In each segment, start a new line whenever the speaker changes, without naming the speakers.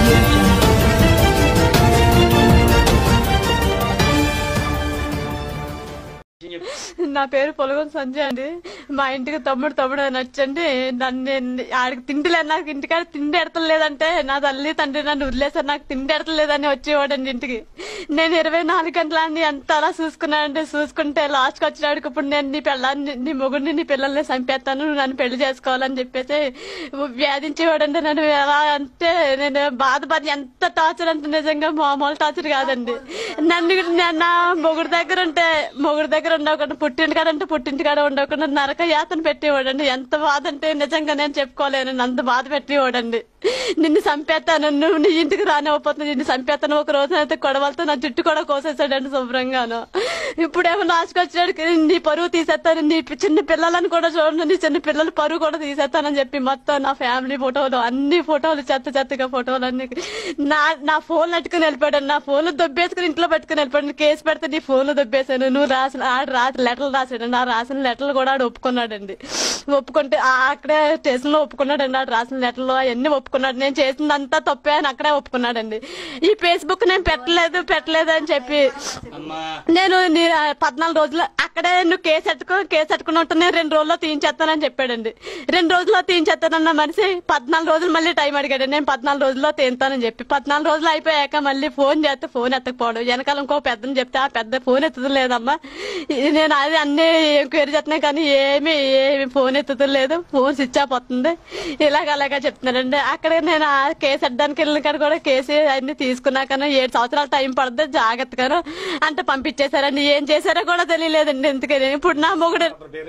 నా పేరు పొలగం సంజయ్ అండి. మా ఇంటికి తమ్ముడు నచ్చండి. నన్ను ఆడికి తిండి లేదు, నాకు ఇంటికాడ తిండి ఎడతలేదంటే నా తల్లి తండ్రి నన్ను వదిలేసారు. నాకు తిండి ఎడతలేదని వచ్చేవాడండి ఇంటికి. నేను 24 గంటలని ఎంత అలా చూసుకున్నానండి. చూసుకుంటే లాస్ట్కి వచ్చినాడికి ఇప్పుడు నేను నీ పిల్లని, నీ మొగుడిని, నీ పిల్లల్ని చంపేస్తాను, నువ్వు నన్ను పెళ్లి చేసుకోవాలని చెప్పేసి వ్యాధించేవాడండి. నన్ను ఎలా అంటే నేను బాధపడి ఎంత టార్చర్ అంటే నిజంగా మామూలు టార్చర్ కాదండి. నా మొగుడి దగ్గర ఉండకుండా పుట్టింటికాడ ఉండకుండా నరక యాతన పెట్టేవాడండి. ఎంత బాధ అంటే నిజంగా నేను చెప్పుకోలేను. అంత బాధ పెట్టేవాడండి. నిన్ను చంపేస్తాను, నువ్వు నీ ఇంటికి రానివ్వకపోతే నిన్ను చంపేస్తాను. ఒక రోజు అయితే కొడవలతో నా జుట్టు కూడా కోసేసాడండి శుభ్రంగాను. ఇప్పుడేమో లాస్ట్కి వచ్చాడు, నీ పరువు తీసేస్తాను, నీ చిన్న పిల్లలను కూడా చూడండి, నీ చిన్న పిల్లల పరువు కూడా తీసేస్తానని చెప్పి మొత్తం నా ఫ్యామిలీ ఫోటోలు, అన్ని ఫోటోలు, చెత్తగా ఫోటోలు అన్ని నా ఫోన్ పెట్టుకుని వెళ్ళిపోయాడు. నా ఫోన్ దొబ్బేసుకుని ఇంట్లో పెట్టుకుని వెళ్ళిపోయాడు. కేసు పెడితే నీ ఫోన్ దొబ్బేశాను, నువ్వు లెటర్లు రాసాడు. నా రాసిన లెటర్లు కూడా ఆడు ఒప్పుకున్నాడండి. ఒప్పుకుంటే అక్కడే స్టేషన్ లో ఒప్పుకున్నాడండి. ఆడు రాసిన లెటర్లు అవన్నీ ఒప్పుకున్నాడు. నేను చేసిందంతా తప్పే అని అక్కడే ఒప్పుకున్నాడండి. ఈ ఫేస్బుక్ నేను పెట్టలేదు అని చెప్పి నేను 14 రోజులు అక్కడే నువ్వు కేసు ఎట్టుకుని ఉంటే నేను 2 రోజుల్లో తీయించేస్తానని చెప్పాడండి. 2 రోజుల్లో తీయించేస్తానన్న మనిషి 14 రోజులు మళ్ళీ టైం అడిగాడు. నేను 14 రోజుల్లో తీస్తానని చెప్పి 14 రోజులు అయిపోయాక మళ్ళీ ఫోన్ చేస్తే ఫోన్ ఎత్తకపోవడం. వెనకాల ఇంకో పెద్దని చెప్తే ఆ పెద్ద ఫోన్ ఎత్తలేదమ్మా. నేను అది అన్ని ఎంక్వైరీ చేస్తున్నాయి కానీ ఏమి ఫోన్ ఎత్తలేదు, ఫోన్ స్విచ్ ఆఫ్ అవుతుంది, అలాగా చెప్తున్నానండి. అక్కడ నేను ఆ కేసు ఎట్టడానికి వెళ్ళిన కాడ కూడా కేసు అన్ని తీసుకున్నాకను 7 సంవత్సరాలు టైం పడుతుంది జాగ్రత్తగాను అంటే పంపించేశారండి. ఏం చేశారో కూడా తెలియలేదండి. ఎందుకని ఇప్పుడు నా మొగుడు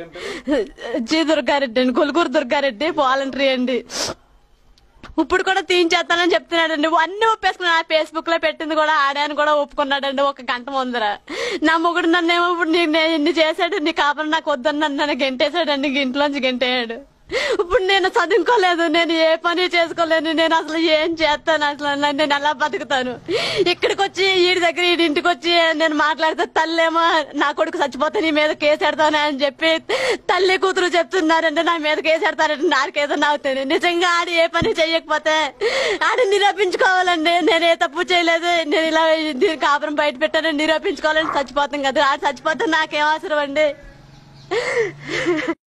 జి దుర్గారెడ్డి అండి, గుల్గూరు దుర్గారెడ్డి వాలంటరీ అండి. ఇప్పుడు కూడా తీయించేస్తానని చెప్తున్నాడండి. అన్ని ఒప్పేసుకున్నా. ఫేస్బుక్ లో పెట్టింది కూడా ఆడాను కూడా ఒప్పుకున్నాడండి 1 గంట ముందర. నా మొగుడు నన్నేమో ఇప్పుడు ఇన్ని చేశాడు, నీ కాపురం నాకు వద్దని నన్ను గెంటేశాడండి, ఇంట్లోంచి గెంటేయాడు. ఇప్పుడు నేను చదువుకోలేదు, నేను ఏ పని చేసుకోలేను, నేను అసలు ఏం చేస్తాను, అసలు నేను ఎలా బతుకుతాను? ఇక్కడికి వచ్చి ఇంటికి వచ్చి నేను మాట్లాడితే తల్లేమో నా కొడుకు చచ్చిపోతే నీ మీద కేసు పెడతాను అని చెప్పి తల్లి కూతురు చెప్తున్నారంటే నా మీద కేసు పెడతారంటే నాకేదో నవ్వుతాను. నిజంగా ఆడు ఏ పని చెయ్యకపోతే ఆడు నిరూపించుకోవాలండి. నేను ఏ తప్పు చేయలేదు, నేను ఇలా దీని కాపురం బయట పెట్టాను నిరూపించుకోవాలని చచ్చిపోతాం కదా. ఆడు చచ్చిపోతే నాకేం అవసరం అండి?